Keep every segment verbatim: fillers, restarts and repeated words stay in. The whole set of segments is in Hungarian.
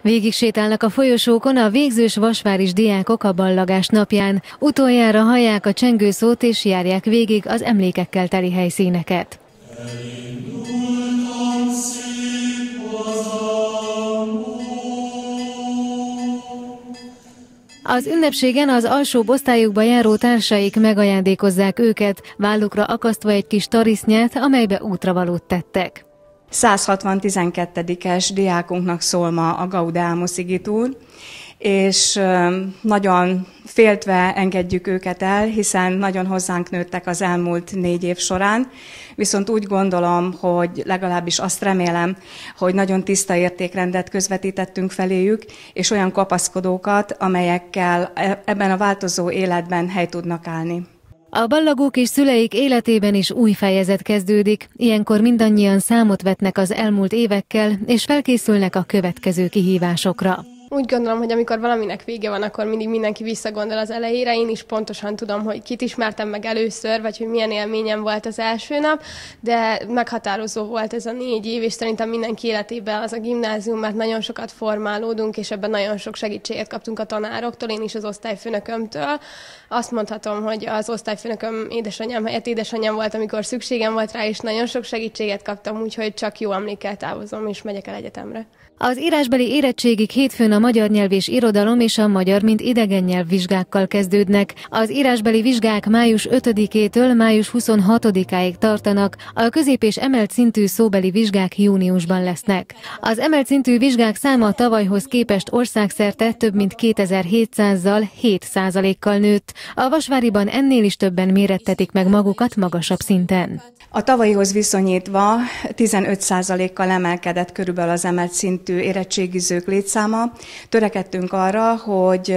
Végig sétálnak a folyosókon a végzős vasváris diákok a ballagás napján. Utoljára hallják a csengőszót és járják végig az emlékekkel teli helyszíneket. Az ünnepségen az alsóbb osztályokba járó társaik megajándékozzák őket, vállukra akasztva egy kis tarisznyát, amelybe útravalót tettek. száz hatvan tizenkettedik diákunknak szól ma a Gaudeamus Igitur, és nagyon féltve engedjük őket el, hiszen nagyon hozzánk nőttek az elmúlt négy év során, viszont úgy gondolom, hogy legalábbis azt remélem, hogy nagyon tiszta értékrendet közvetítettünk feléjük, és olyan kapaszkodókat, amelyekkel ebben a változó életben hely tudnak állni. A ballagók és szüleik életében is új fejezet kezdődik, ilyenkor mindannyian számot vetnek az elmúlt évekkel, és felkészülnek a következő kihívásokra. Úgy gondolom, hogy amikor valaminek vége van, akkor mindig mindenki visszagondol az elejére. Én is pontosan tudom, hogy kit ismertem meg először, vagy hogy milyen élményem volt az első nap, de meghatározó volt ez a négy év, és szerintem mindenki életében az a gimnázium, mert nagyon sokat formálódunk, és ebben nagyon sok segítséget kaptunk a tanároktól, én is az osztályfőnökömtől. Azt mondhatom, hogy az osztályfőnököm édesanyám helyett édesanyám volt, amikor szükségem volt rá, és nagyon sok segítséget kaptam, úgyhogy csak jó emlékkel távozom, és megyek el egyetemre. Az írásbeli érettségig hétfőn a magyar nyelv és irodalom és a magyar mint idegen nyelv vizsgákkal kezdődnek. Az írásbeli vizsgák május ötödikétől május huszonhatodikáig tartanak, a közép- és emelt szintű szóbeli vizsgák júniusban lesznek. Az emelt szintű vizsgák száma tavalyhoz képest országszerte több mint kétezer-hétszázzal hét százalékkal nőtt. A Vasváriban ennél is többen mérettetik meg magukat magasabb szinten. A tavalyihoz viszonyítva tizenöt százalékkal emelkedett körülbelül az emelt szintű érettségizők létszáma. Törekedtünk arra, hogy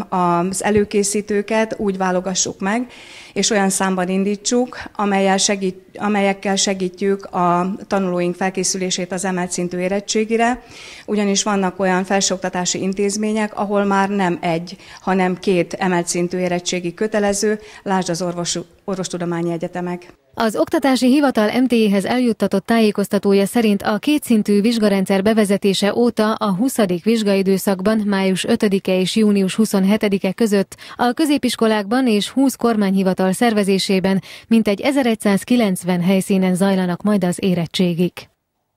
az előkészítőket úgy válogassuk meg, és olyan számban indítsuk, amelyel segít, amelyekkel segítjük a tanulóink felkészülését az emelt szintű érettségire, ugyanis vannak olyan felsőoktatási intézmények, ahol már nem egy, hanem két emelt szintű érettségi kötelező, lásd az orvos, orvostudományi egyetemek. Az Oktatási Hivatal em té é-hez eljuttatott tájékoztatója szerint a kétszintű vizsgarendszer bevezetése óta a huszadik vizsgaidőszakban május ötödike és június huszonhetedike között a középiskolákban és húsz kormányhivatal szervezésében mintegy ezeregyszázkilencven helyszínen zajlanak majd az érettségik.